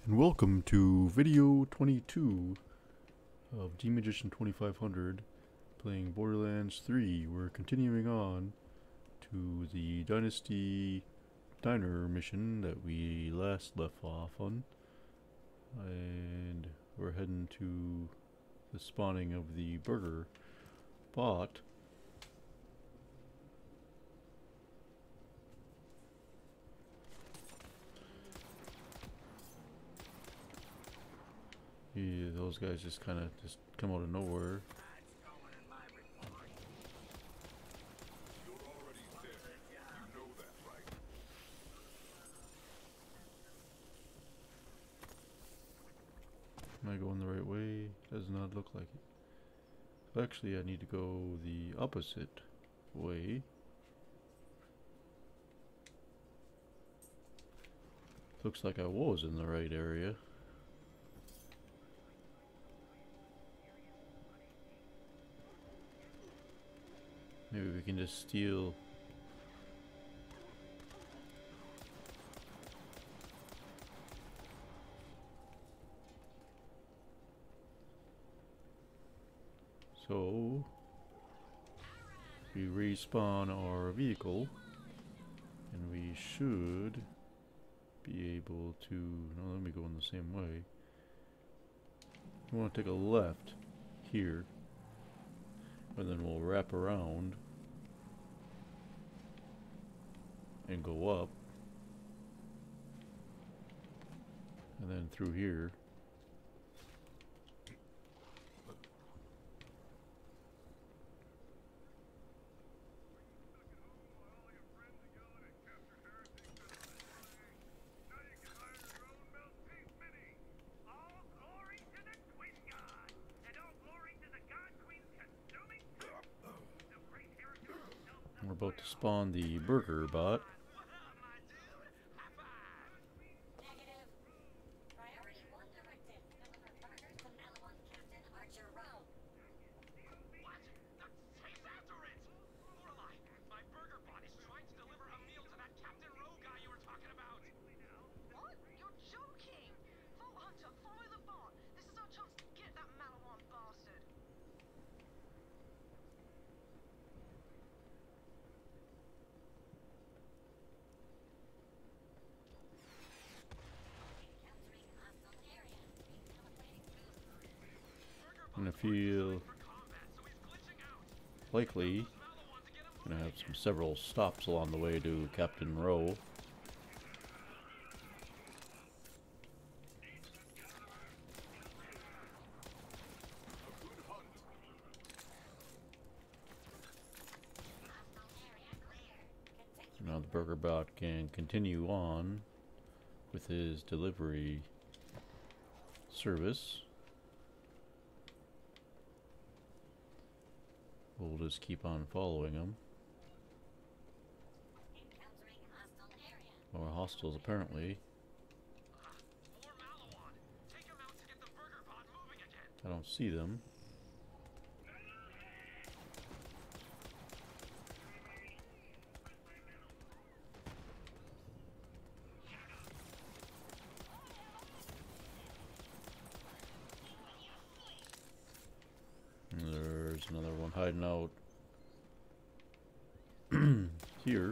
And welcome to video 22 of G Magician 2500 playing Borderlands 3. We're continuing on to the Dynasty Diner mission that we last left off on. And we're heading to the spawning of the burger bot. Yeah, those guys just kind of just come out of nowhere. Am I going the right way? Does not look like it. So actually I need to go the opposite way. Looks like I was in the right area. Maybe we can just steal. So we respawn our vehicle and we should be able to, no, let me go in the same way. We want to take a left here and then we'll wrap around and go up and then through here. We're about to spawn the burger bot. I'm gonna feel likely gonna have several stops along the way to Captain Row. Now the burger bot can continue on with his delivery service. We'll just keep on following him. More hostiles apparently. I don't see them. There's another one hiding out here.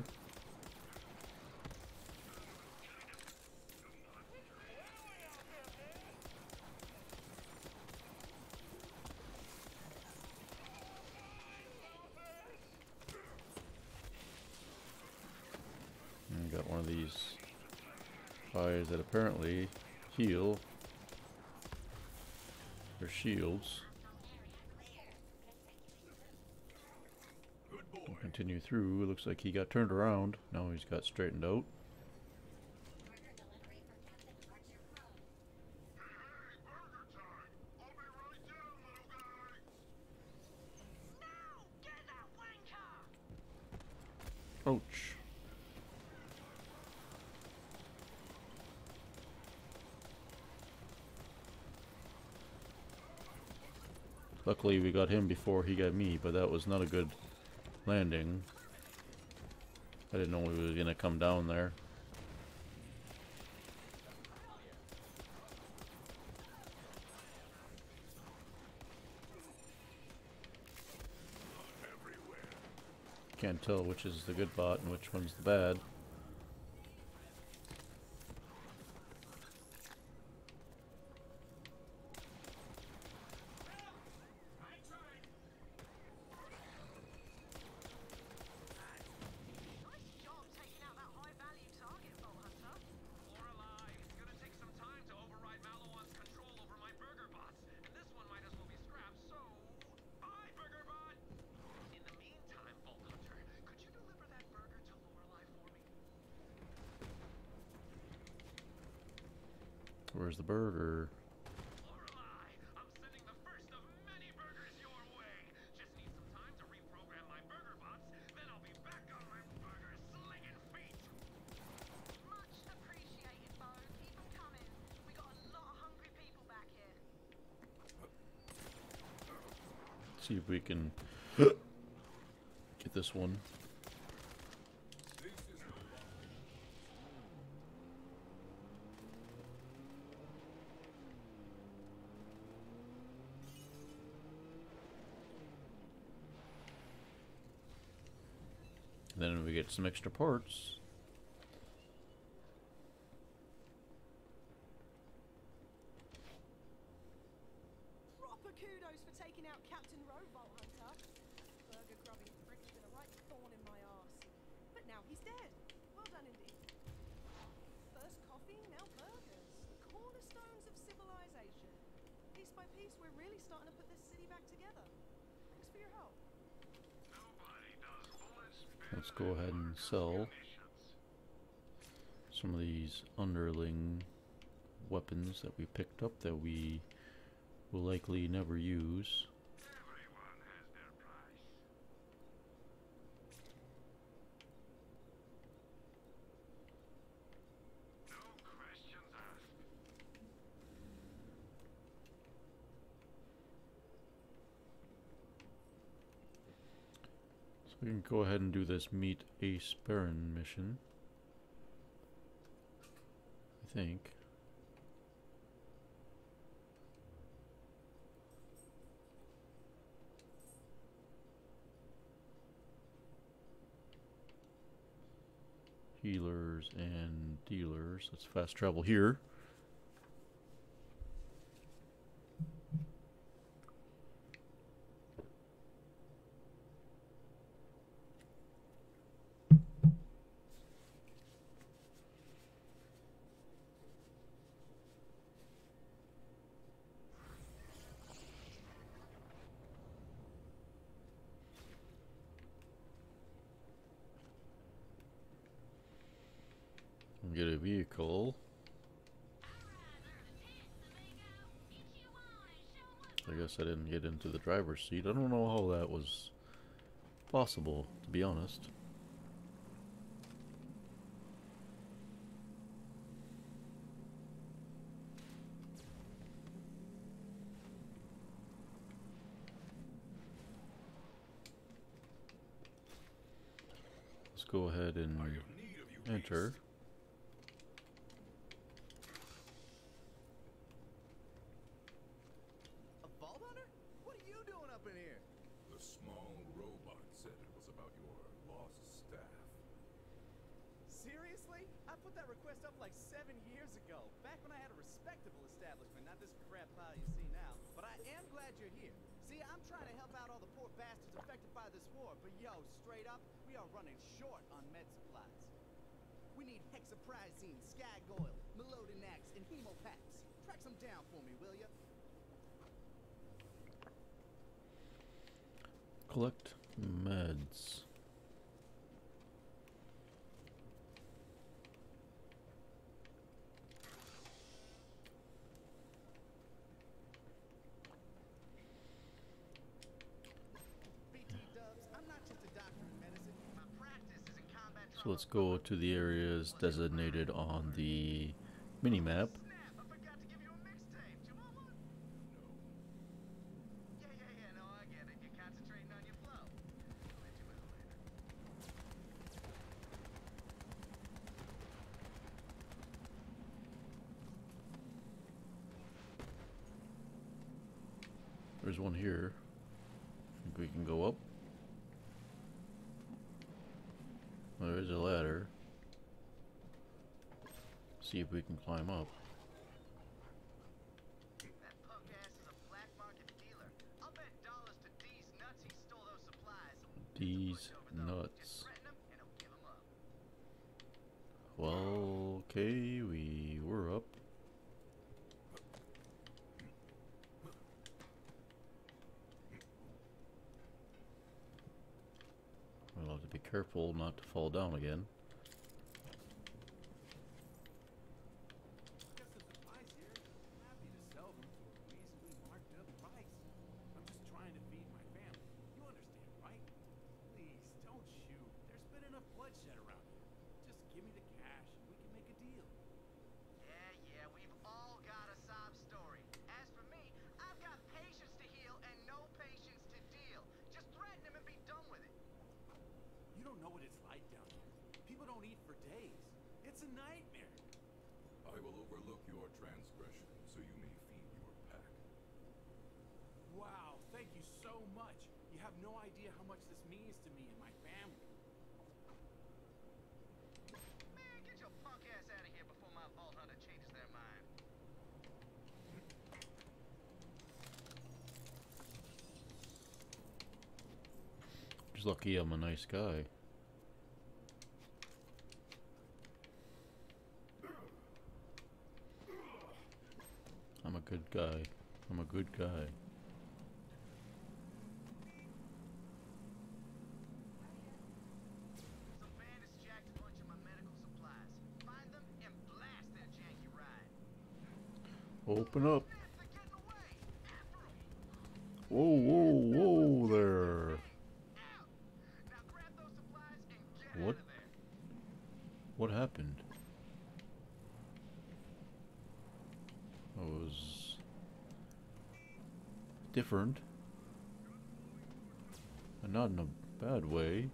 And got one of these guys that apparently heal their shields. We'll continue through. It looks like he got turned around. Now he's got straightened out. Ouch. Luckily we got him before he got me, but that was not a good landing. I didn't know he was gonna come down there. Can't tell which is the good bot and which one's the bad. Where's the burger? Lorelei, I'm sending the first of many burgers your way. Just need some time to reprogram my burger bots, then I'll be back on my burger slinging feet. Much appreciated, Bo. Keep 'em coming. We got a lot of hungry people back here. See if we can get this one. And then we get some extra parts. Proper kudos for taking out Captain Rowe, Vault Hunter. Burger grubbing prick's been a right thorn in my arse. But now he's dead. Well done indeed. First coffee, now burgers. The cornerstones of civilization. Piece by piece, we're really starting to put this city back together. Thanks for your help. Let's go ahead and sell some of these underling weapons that we picked up that we will likely never use. Everyone has their price. No questions asked. So we can go ahead and do this meet Ace Baron mission, I think. Healers and dealers. Let's fast travel here. Get a vehicle. I guess I didn't get into the driver's seat. I don't know how that was possible, to be honest. Let's go ahead and enter. A Vault Hunter? What are you doing up in here? The small robot said it was about your lost staff. Seriously? I put that request up like 7 years ago, back when I had a respectable establishment, not this crap pile you see now. But I am glad you're here. See, I'm trying to help out all the poor bastards affected by this war, but yo, straight up, we are running short on med supplies. We need hexaprizine, skag oil, melodinax, and hemopacks. Track some down for me, will ya? Collect meds. So let's go to the areas designated on the mini-map. Snap, I forgot to give you a mixtape. Do you want one? No. Yeah, no, I get it. You're concentrating on your flow. I'll let you in later. There's one here. I think we can go up. There's a ladder. See if we can climb up. That punk ass is a black market dealer. I'll bet dollars to D's nuts he stole those supplies. These Just nuts. threaten him and he'll give 'em up. Well, okay, we were up. We'll have to be careful not to fall down again. Got some supplies here. Happy to sell them for a reasonably marked up price. I'm just trying to feed my family. You understand, right? Please, don't shoot. There's been enough bloodshed around here. Just give me the cash and we can make a deal. Yeah, we've all got a sob story. As for me, I've got patience to heal and no patience to deal. Just threaten him and be done with it. You don't know what it's like down here. People don't eat for days. It's a nightmare. I will overlook your transgression so you may feed your pack. Wow, thank you so much. You have no idea how much this means to me and my family. Man, get your punk ass out of here before my vault hunter changes their mind. Just lucky I'm a nice guy. I'm a good guy. I'm a good guy. Some bandits jacked a bunch of my medical supplies. Find them and blast their janky ride. Open up. They're getting away. After 'em. Whoa, whoa, whoa there. Out. Now grab those supplies and get What? out of there. What happened? That was different. And not in a bad way.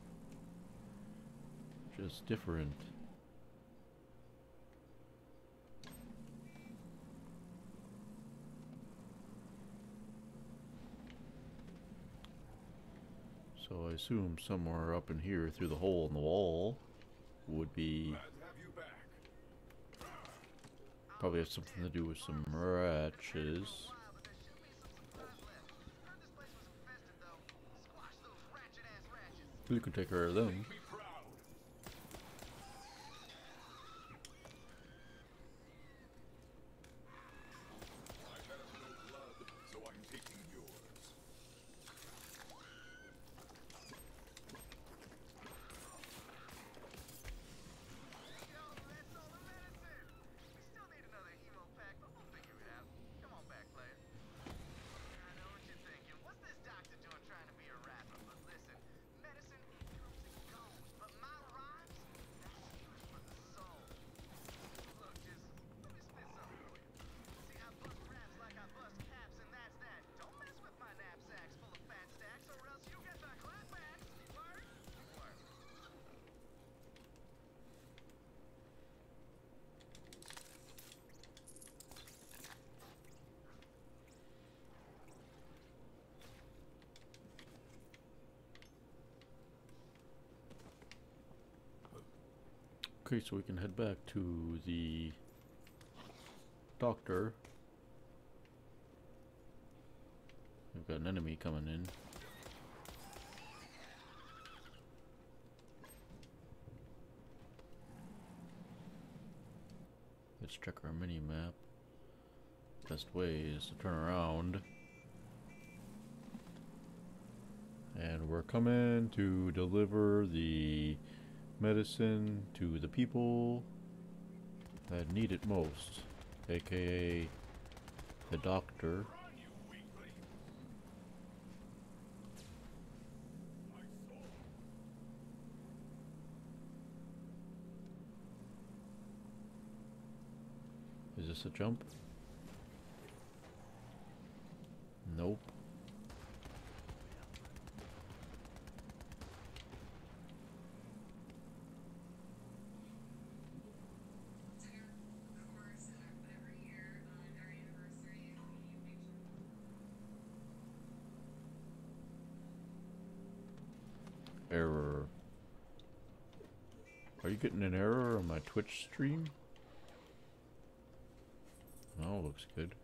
Just different. So I assume somewhere up in here through the hole in the wall would be Glad to have you back. probably have something to do with some ratchets. Wow, but there should be some supplies left. Heard this place was infested though. Squash those ratchet ass ratchets. We could take care of them. Be proud. I have no blood, so I'm taking yours. Yo, that's all the medicine. We still need another emo pack, but we'll figure it out. Come on back, player. I know what you're thinking. What's this doctor doing trying to be a rapper? But listen, medicine comes and goes, but my rhymes, that's food for the soul. Look, just let me spit something for you. See, I bust raps like I bust caps, and that's that. Don't mess with my knapsacks full of fat stacks, or else you get the clapbacks. Word? Word. Okay, so we can head back to the doctor. We've got an enemy coming in. Let's check our mini map. Best way is to turn around. And we're coming to deliver the medicine to the people that need it most, aka the doctor. Run, you weakling! My soul! Is this a jump? Nope. Error. Are you getting an error on my Twitch stream? Oh, looks good.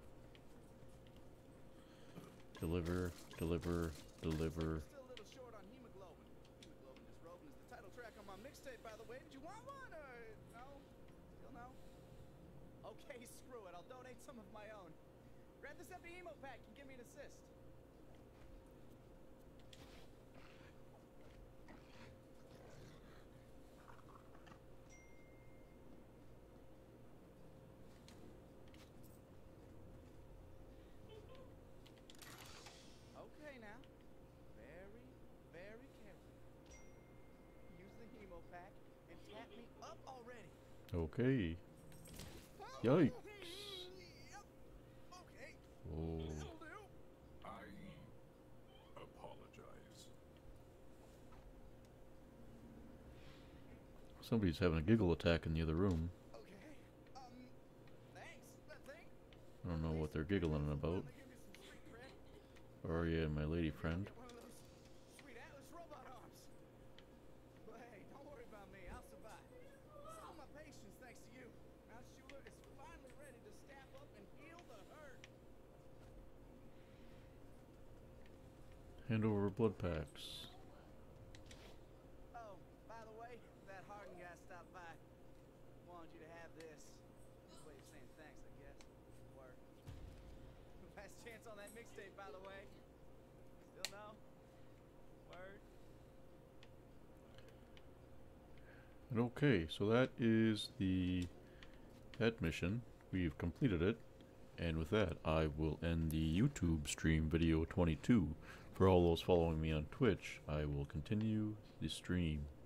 Deliver, deliver, deliver. Still a little short on hemoglobin. Hemoglobin Disrobin is the title track on my mixtape, by the way. Did you want one or no? Still no? Okay, screw it. I'll donate some of my own. Grab this empty emo pack and give me an assist. Okay now. Very, very careful. Use the hemo pack and tap me up already. Okay. Yikes. Yep. Okay. Oh. That'll do. I apologize. Somebody's having a giggle attack in the other room. Okay. Thanks. That thing. I don't know what they're giggling about. They give me some street cred. Or yeah, my lady friend. Get one of those sweet Atlas robot arms. But hey, don't worry about me. I'll survive. All my patience thanks to you. Now Schuler is finally ready to staff up and heal the hurt. Hand over blood packs. Oh, by the way, that Harden guy stopped by. Wanted you to have this. Way of saying thanks, I guess. Work. Last chance on that mixtape, by the way. Still no? Word. And okay, so that is that mission. We've completed it. And with that, I will end the YouTube stream video 22. For all those following me on Twitch, I will continue the stream.